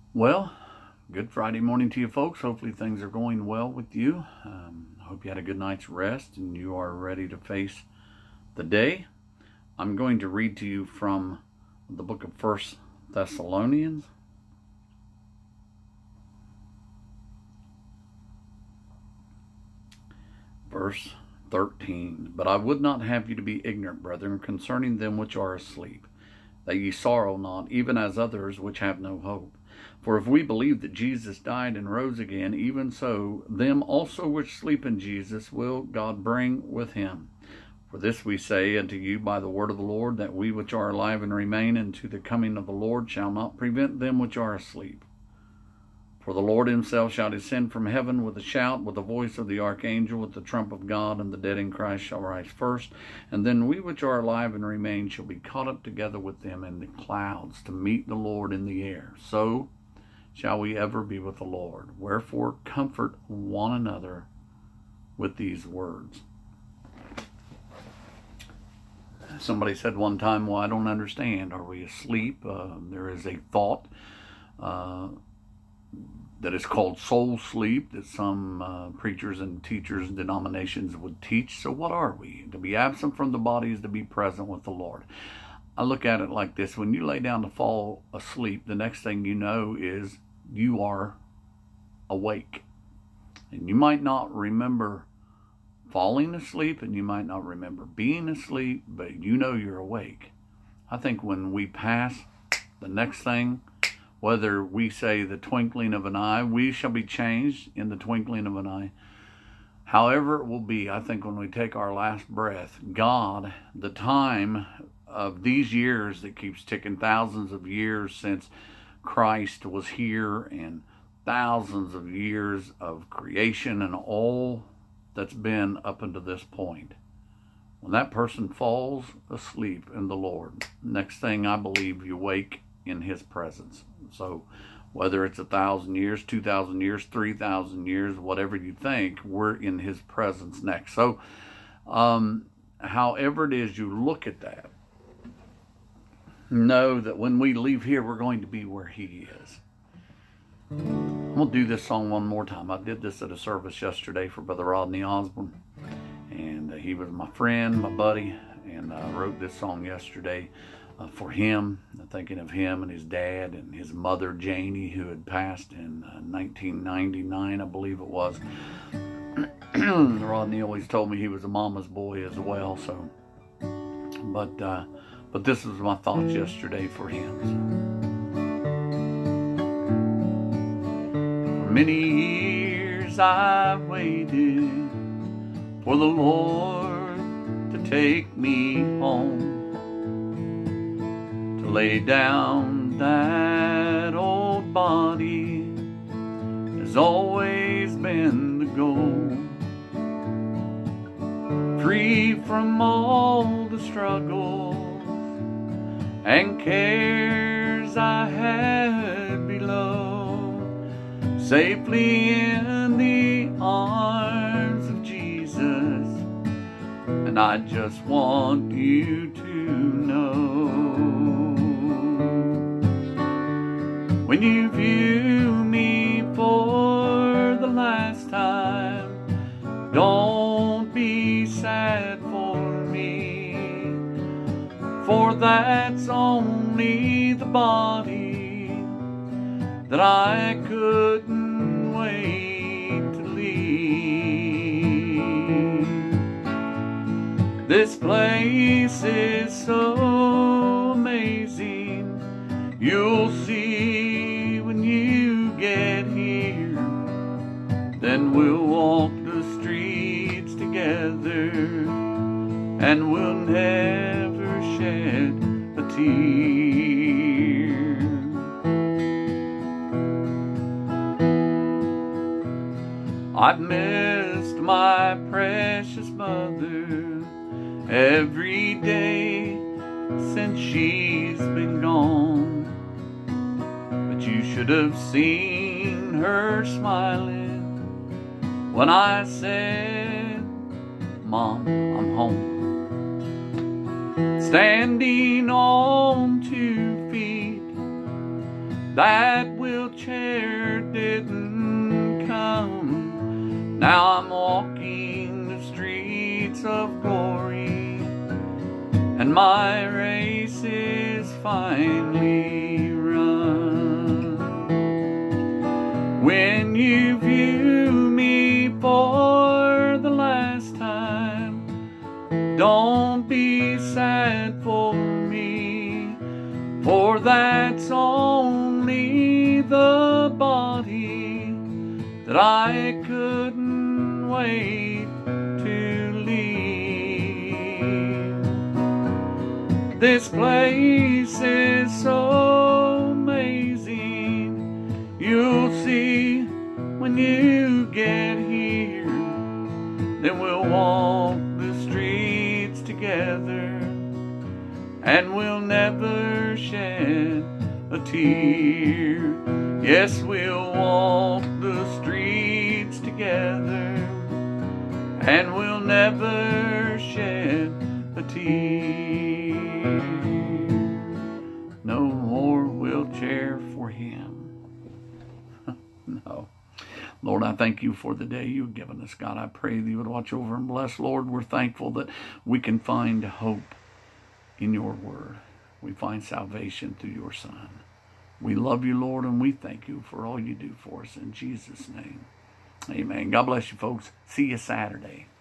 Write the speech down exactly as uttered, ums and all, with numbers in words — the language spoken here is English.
Well, good Friday morning to you folks. Hopefully things are going well with you. Um, I hope you had a good night's rest and you are ready to face the day. I'm going to read to you from the book of First Thessalonians. Verse thirteen. But I would not have you to be ignorant, brethren, concerning them which are asleep, that ye sorrow not, even as others which have no hope. For if we believe that Jesus died and rose again, even so them also which sleep in Jesus will God bring with him. For this we say unto you by the word of the Lord, that we which are alive and remain unto the coming of the Lord shall not prevent them which are asleep. For the Lord himself shall descend from heaven with a shout, with the voice of the archangel, with the trump of God, and the dead in Christ shall rise first. And then we which are alive and remain shall be caught up together with them in the clouds to meet the Lord in the air. So shall we ever be with the Lord. Wherefore comfort one another with these words. Somebody said one time, well, I don't understand. Are we asleep? Uh, there is a thought uh, that is called soul sleep that some uh, preachers and teachers and denominations would teach. So what are we? To be absent from the body is to be present with the Lord. I look at it like this. When you lay down to fall asleep, the next thing you know is you are awake. And you might not remember falling asleep, and you might not remember being asleep, but you know you're awake. I think when we pass, the next thing, whether we say the twinkling of an eye, we shall be changed in the twinkling of an eye. However it will be, I think when we take our last breath, God, the time of these years that keeps ticking, thousands of years since Christ was here, and thousands of years of creation and all that's been up until this point. When that person falls asleep in the Lord, next thing I believe you wake in his presence. So whether it's a thousand years, two thousand years, three thousand years, whatever you think, we're in his presence next. So um, however it is you look at that, know that when we leave here, we're going to be where he is. I'm going to do this song one more time. I did this at a service yesterday for Brother Rodney Osborne, and uh, he was my friend, my buddy, and I wrote this song yesterday uh, for him, thinking of him and his dad and his mother, Janie, who had passed in uh, nineteen ninety-nine, I believe it was. Rodney always told me he was a mama's boy as well, so, but, uh, but this was my thoughts yesterday for him. So. Many years I've waited for the Lord to take me home, to lay down that old body has always been the goal. Free from all the struggles and cares I had below, safely in the arms of Jesus. And I just want you to know, when you view me for the last time, don't be sad for me, for that's only the body that I couldn't wait to leave. This place is so amazing, you'll see when you get here. Then we'll walk the streets together, and we'll never shed a tear. I've missed my precious mother every day since she's been gone, but you should have seen her smiling when I said, Mom, I'm home. Standing on two feet, that wheelchair didn't come. Now I'm walking the streets of glory, and my race is finally run. When you view me for the last time, don't be sad for me, for that's only the body that I couldn't wait to leave. This place is so amazing, you'll see when you get here. Then we'll walk the streets together, and we'll never shed a tear. Yes, we'll walk the streets together, and we'll never shed a tear. No more wheelchair for him. No. Lord, I thank you for the day you've given us. God, I pray that you would watch over and bless. Lord, we're thankful that we can find hope in your word. We find salvation through your Son. We love you, Lord, and we thank you for all you do for us. In Jesus' name, amen. God bless you, folks. See you Saturday.